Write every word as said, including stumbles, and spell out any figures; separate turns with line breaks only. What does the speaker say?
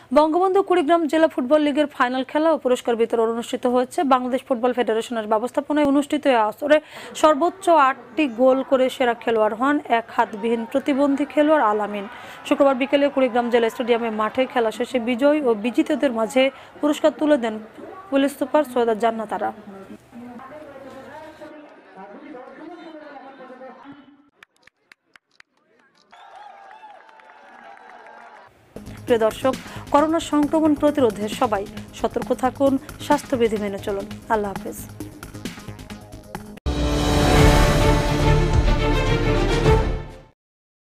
বঙ্গবন্ধু কুড়িগ্রাম জেলা ফুটবল লিগের ফাইনাল খেলা ও পুরস্কার বিতরণ অনুষ্ঠিত হয়েছে। বাংলাদেশ ফুটবল ফেডারেশনের ব্যবস্থাপনায় অনুষ্ঠিত এই আসরে সর্বোচ্চ আটটি গোল করে সেরা খেলোয়াড় হন এক হাতবিহীন প্রতিবন্ধী খেলোয়াড় আলামিন। শুক্রবার বিকেলে কুড়িগ্রাম জেলা স্টেডিয়ামে মাঠে খেলা শেষে বিজয়ী ও বিজিতদের মাঝে পুরস্কার তুলে দেন পুলিশ সুপার সৈয়দা জান্নাত আরা। প্রিয় দর্শক, করোনা সংক্রমণ প্রতিরোধে সবাই সতর্ক থাকুন, স্বাস্থ্যবিধি মেনে চলুন। আল্লাহ হাফেজ।